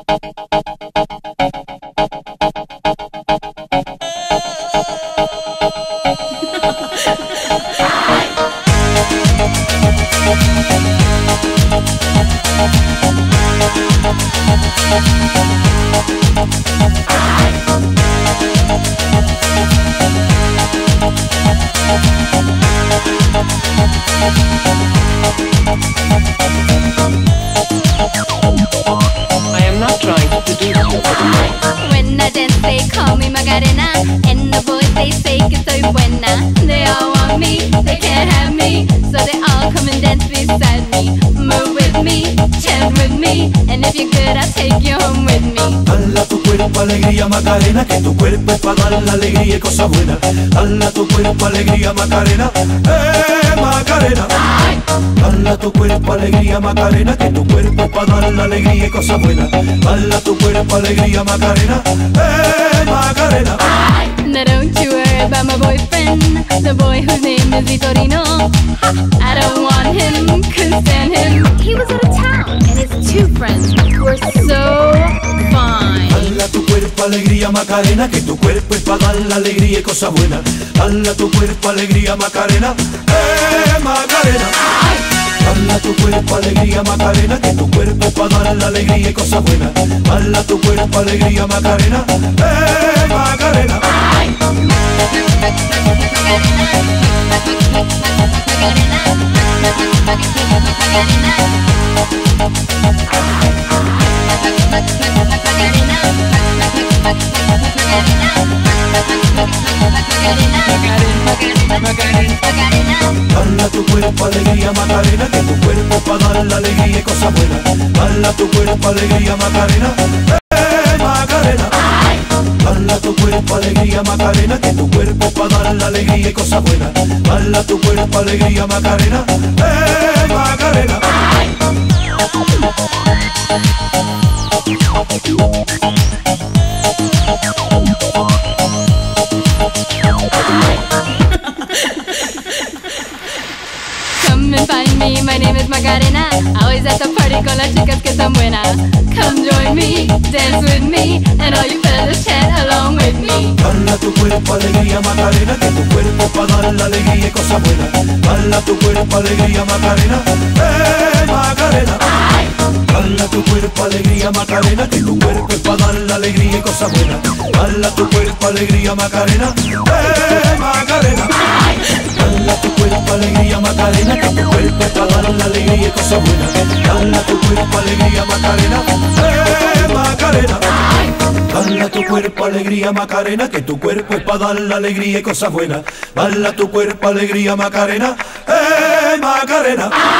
I am not trying to seduce you. When I dance they call me Macarena, and the boys they say que soy buena. They all want me, they can't have me, so they all come and dance beside me. Move with me, chant with me, and if you're good I'll take you home with me. Dala tu cuerpo alegría Macarena, que tu cuerpo es para dar la alegría y cosas buenas. Dala tu cuerpo alegría Macarena, Macarena. Dala tu cuerpo alegría Macarena, que tu cuerpo es para dar la alegría y cosas buenas. Dala tu cuerpo alegría Macarena, Macarena. Now don't you worry about my boyfriend, the boy whose name is Vitorino. I don't want him, couldn't stand him. He was out of town, and his two friends were so fine. Dala tu cuerpo alegría Macarena, que tu cuerpo es para dar la alegría y cosas buenas. Dala tu cuerpo alegría Macarena, Macarena. Dala tu cuerpo alegría Macarena, que tu cuerpo es para dar la alegría y cosas buenas. Dala tu cuerpo alegría Macarena, Macarena. Dala tu cuerpo alegría Macarena, que tu cuerpo es para dar la alegría y cosas buenas. Dala tu cuerpo alegría Macarena, Macarena. Dala tu cuerpo alegría Macarena, que tu cuerpo es para dar la alegría y cosas buenas. Dala tu cuerpo alegría Macarena, Macarena. Come and find me, my name is Macarena. Always at the party con las chicas que están buenas. Come join me, dance with me, and all you fellas chant along with me. Dala tu cuerpo alegría Macarena, que tu cuerpo es para dar la alegría y cosas buenas. Dala tu cuerpo alegría Macarena, Macarena. Dala tu cuerpo alegría Macarena, que tu cuerpo es para dar la alegría y cosas buenas. Dala tu cuerpo alegría Macarena, Macarena. Dala tu cuerpo alegría Macarena, que tu cuerpo es para dar la alegría y cosas buenas. Dala tu cuerpo alegría Macarena, Macarena. Dala tu cuerpo alegría Macarena, que tu cuerpo es para dar la alegría y cosas buenas. Dala tu cuerpo alegría Macarena, Macarena.